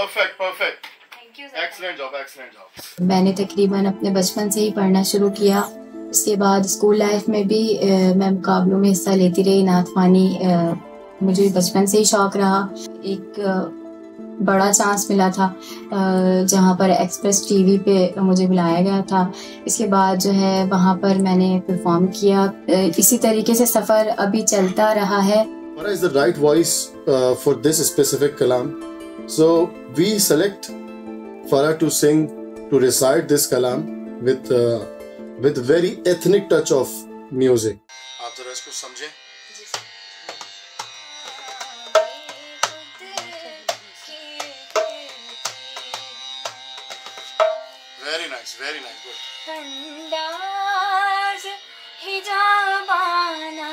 Perfect perfect, thank you sir, excellent job excellent job. मैंने तकरीबन अपने बचपन से ही पढ़ना शुरू किया। उसके बाद स्कूल लाइफ में भी मैं मुकाबलों में हिस्सा लेती रही। नात ख़्वानी मुझे बचपन से ही शौक़ रहा। एक बड़ा चांस मिला था जहाँ पर एक्सप्रेस टीवी पे मुझे बुलाया गया था। इसके बाद जो है वहाँ पर मैंने परफॉर्म किया। इसी तरीके से सफ़र अभी चलता रहा है। Farah is the right voice for this specific kalam. So we select Farah to sing, to recite this kalam with very ethnic touch of music. आप जरा इसको समझें। Very nice, good. अंदाज़ हिजाबाना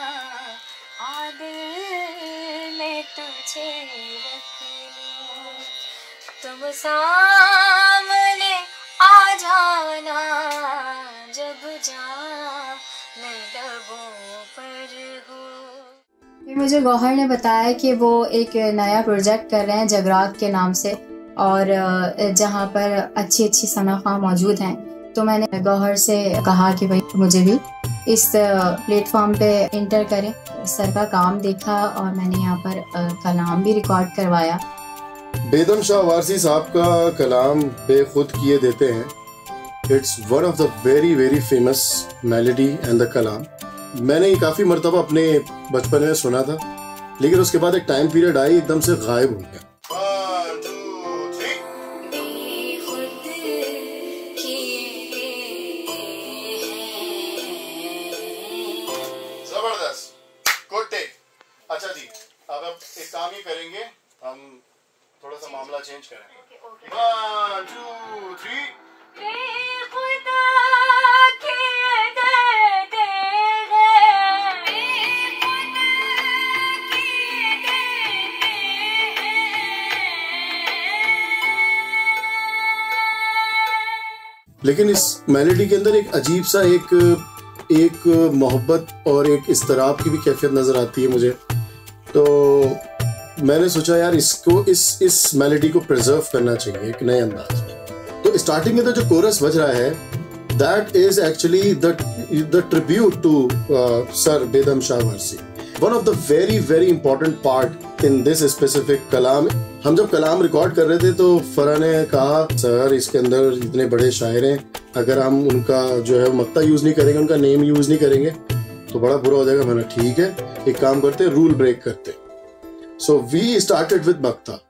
आदिल में तुझे रख लूं, तुम सामने आ जाना जब जाने लबों पर हो। फिर मुझे गौहर ने बताया कि वो एक नया प्रोजेक्ट कर रहे हैं जगरात के नाम से, और जहाँ पर अच्छी अच्छी सनाख़ा मौजूद हैं। तो मैंने गौहर से कहा कि भाई मुझे भी इस प्लेटफॉर्म पे इंटर करें। सर का काम देखा और मैंने यहाँ पर कलाम भी रिकॉर्ड करवाया। बेदम शाह वारसी साहब का कलाम बेखुद किए देते हैं। It's one of the very very famous melody and the कलाम। मैंने ये काफ़ी मरतबा अपने बचपन में सुना था, लेकिन उसके बाद एक टाइम पीरियड आई एकदम से गायब हो गया। अच्छा जी, अब हम एक काम ही करेंगे, हम थोड़ा सा मामला चेंज करें। 1 2 3। लेकिन इस मेलोडी के अंदर एक अजीब सा एक मोहब्बत और एक इस्तराब की भी कैफियत नजर आती है मुझे। तो मैंने सोचा यार इसको इस मेलोडी को प्रिजर्व करना चाहिए एक नए अंदाज में। तो स्टार्टिंग में तो जो कोरस बज रहा है that is actually the tribute to sir Bedam Shah Warsi. One of the very very important part in this specific कलाम। हम जब कलाम रिकॉर्ड कर रहे थे तो फरा ने कहा सर इसके अंदर इतने बड़े शायर हैं, अगर हम उनका जो है मक्ता यूज नहीं करेंगे, उनका नेम यूज नहीं करेंगे तो बड़ा बुरा हो जाएगा। मैंने ठीक है, एक काम करते, रूल ब्रेक करते। So we started with Makta.